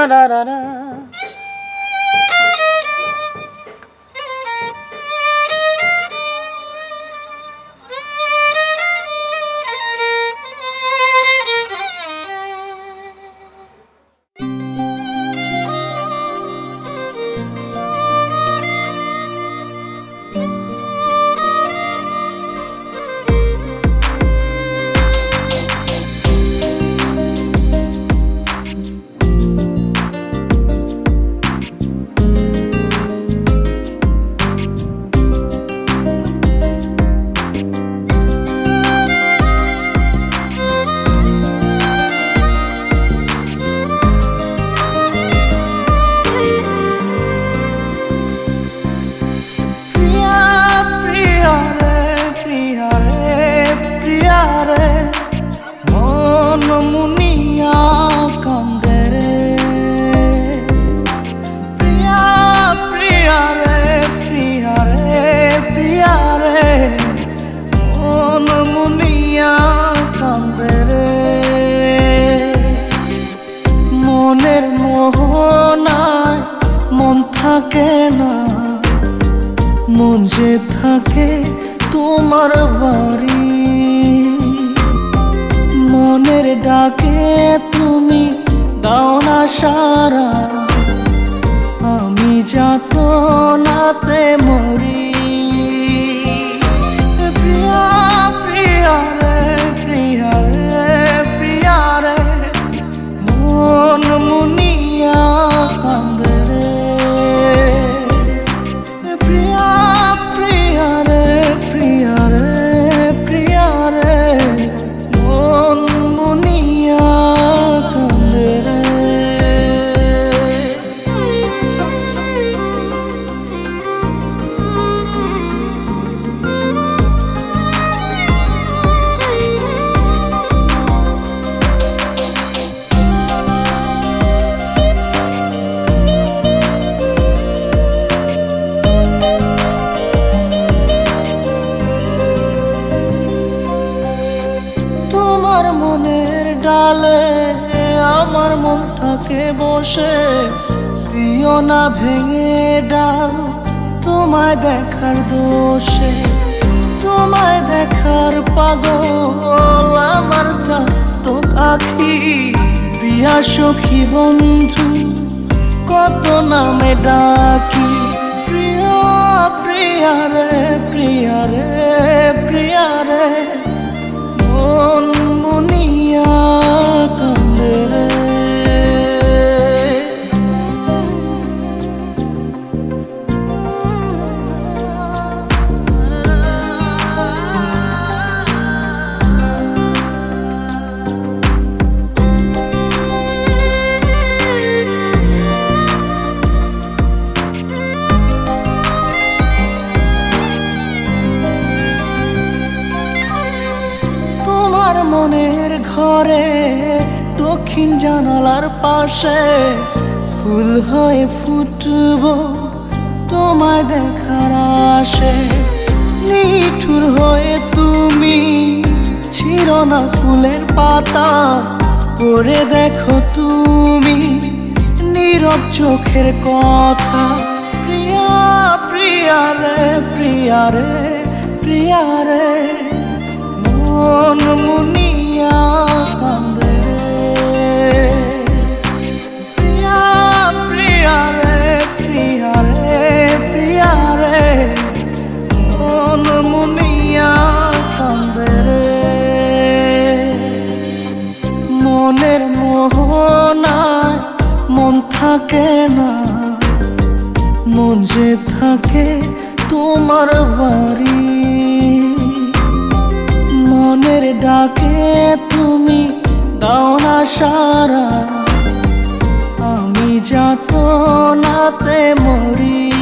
ra ra ra. থাকে না মন যে থাকে তোমার বাড়ি মনের ডাকে তুমি দাও না সারা আমি যাতনাতে মরি প্রিয়া প্রিয়া রে প্রিয়া রে প্রিয়া রে মন মুনিয়া কান্দে ডালে আমার মন থাকে বসে দিও না ভেঙে ডাল তোমায় দেখার দোষে তোমায় দেখার পাগল আমার চাতক আখি প্রিয়া সখী বন্ধু কত নামে ডাকি প্রিয়া প্রিয়া রে প্রিয়া রে প্রিয়া রে মন মুনিয়া কান্দে রে মনের ঘরে দক্ষিণ জানালার পাশে ফুল হয়ে ফুটব তোমায় দেখার আশে নিঠুর হয়ে তুমি ছিঁড়ো না ফুলের পাতা পড়ে দেখো তুমি নীরব চোখের কথা প্রিয়া প্রিয়া রে প্রিয়া রে প্রিয়া রে মন মুনিয়া কান্দে প্রিয়া প্রিয়া রে প্রিয়া রে প্রিয়া রে মন মুনিয়া কান্দে রে মনের মোহনায় মন থাকে না মন যে থাকে তোমার বাড়ি মনের ডাকে তুমি দাও না সারা আমি যাতনাতে মরি